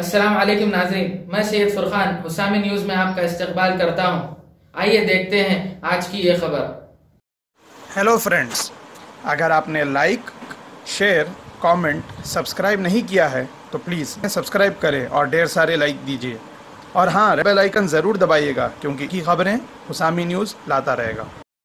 अस्सलाम वालेकुम नाज़रीन, मैं सैयद फुरकान हुसामी न्यूज़ में आपका इस्तकबाल करता हूँ। आइए देखते हैं आज की ये खबर। हेलो फ्रेंड्स, अगर आपने लाइक, शेयर, कमेंट, सब्सक्राइब नहीं किया है तो प्लीज़ सब्सक्राइब करें और ढेर सारे लाइक दीजिए। और हाँ, बेल आइकन ज़रूर दबाइएगा क्योंकि की खबरें हुसामी न्यूज़ लाता रहेगा।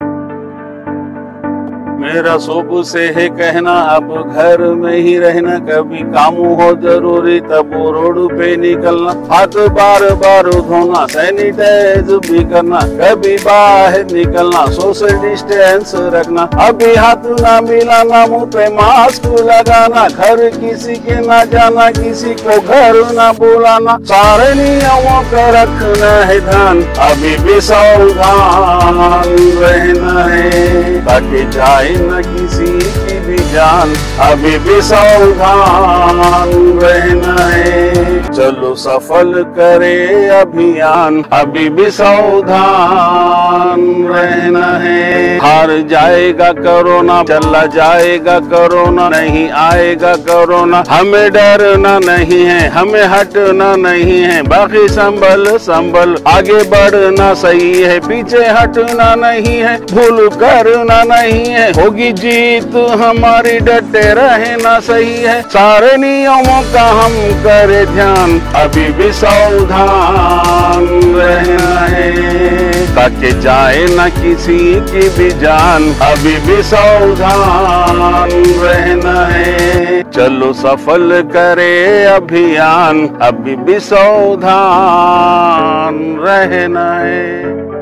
मेरा सुबह से है कहना अब घर में ही रहना, कभी काम हो जरूरी तब रोड पे निकलना, हाथ बार बार धोना, सैनिटाइज भी करना, कभी बाहर निकलना सोशल डिस्टेंस रखना, अभी हाथ ना मिलाना, मुंह पे मास्क लगाना, घर किसी के ना जाना, किसी को घर ना बुलाना, सारे नियमों का रखना है ध्यान, अभी भी सावधान रहना है ताकि जाए न किसी की भी जान, अभी भी सावधान रहना है। चलो सफल करे अभियान, अभी भी सावधान रहना है। हार जाएगा कोरोना, चला जाएगा कोरोना, नहीं आएगा कोरोना, हमें डरना नहीं है, हमें हटना नहीं है, बाकी संभल आगे बढ़ना सही है, पीछे हटना नहीं है, भूल करना नहीं है, होगी जीत हमारी, डटे रहना सही है, सारे नियमों का हम करे ध्यान, अभी भी सावधान रहना है ताकि जाए न किसी की भी जान, अभी भी सावधान रहना है। चलो सफल करे अभियान, अभी भी सावधान रहना है।